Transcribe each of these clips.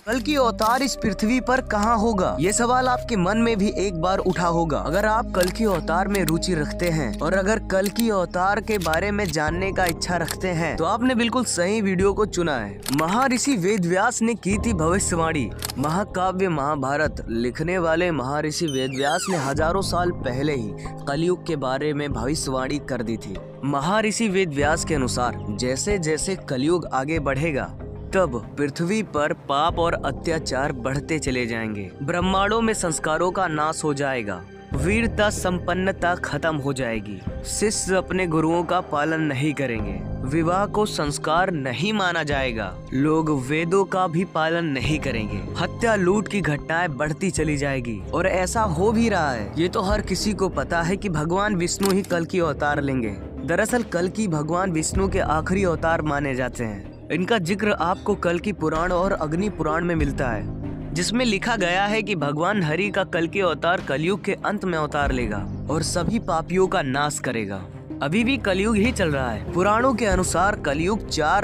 कल की अवतार इस पृथ्वी पर कहाँ होगा? ये सवाल आपके मन में भी एक बार उठा होगा। अगर आप कल की अवतार में रुचि रखते हैं और अगर कल की अवतार के बारे में जानने का इच्छा रखते हैं तो आपने बिल्कुल सही वीडियो को चुना है। महर्षि वेदव्यास ने की थी भविष्यवाणी। महाकाव्य महाभारत लिखने वाले महर्षि वेदव्यास ने हजारों साल पहले ही कलयुग के बारे में भविष्यवाणी कर दी थी। महर्षि वेदव्यास के अनुसार जैसे जैसे कलयुग आगे बढ़ेगा तब पृथ्वी पर पाप और अत्याचार बढ़ते चले जाएंगे। ब्रह्मांडों में संस्कारों का नाश हो जाएगा, वीरता संपन्नता खत्म हो जाएगी, शिष्य अपने गुरुओं का पालन नहीं करेंगे, विवाह को संस्कार नहीं माना जाएगा, लोग वेदों का भी पालन नहीं करेंगे, हत्या लूट की घटनाएं बढ़ती चली जाएगी। और ऐसा हो भी रहा है। ये तो हर किसी को पता है कि भगवान विष्णु ही कल की अवतार लेंगे। दरअसल कल की भगवान विष्णु के आखिरी अवतार माने जाते हैं। इनका जिक्र आपको कल की पुराण और अग्नि पुराण में मिलता है, जिसमें लिखा गया है कि भगवान हरि का कल के अवतार कलयुग के अंत में अवतार लेगा और सभी पापियों का नाश करेगा। अभी भी कलयुग ही चल रहा है। पुराणों के अनुसार कलयुग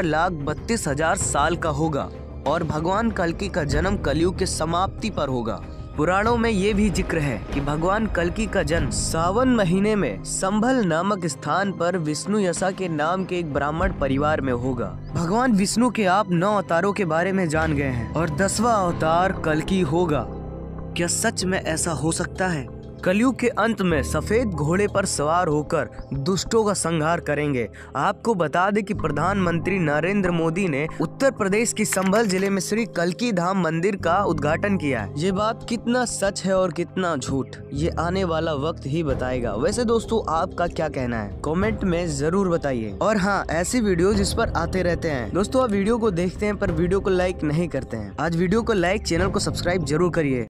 4,32,000 साल का होगा और भगवान कल्कि का जन्म कलयुग के समाप्ति पर होगा। पुराणों में ये भी जिक्र है कि भगवान कल्कि का जन्म सावन महीने में संभल नामक स्थान पर विष्णु यसा के नाम के एक ब्राह्मण परिवार में होगा। भगवान विष्णु के आप 9 अवतारों के बारे में जान गए हैं और 10वां अवतार कल्कि होगा। क्या सच में ऐसा हो सकता है? कलयुग के अंत में सफेद घोड़े पर सवार होकर दुष्टों का संहार करेंगे। आपको बता दें कि प्रधानमंत्री नरेंद्र मोदी ने उत्तर प्रदेश की संभल जिले में श्री कल्कि धाम मंदिर का उद्घाटन किया है। ये बात कितना सच है और कितना झूठ, ये आने वाला वक्त ही बताएगा। वैसे दोस्तों, आपका क्या कहना है कमेंट में जरूर बताइए। और हाँ, ऐसी वीडियो जिस पर आते रहते हैं। दोस्तों, आप वीडियो को देखते हैं पर वीडियो को लाइक नहीं करते हैं। आज वीडियो को लाइक, चैनल को सब्सक्राइब जरूर करिए।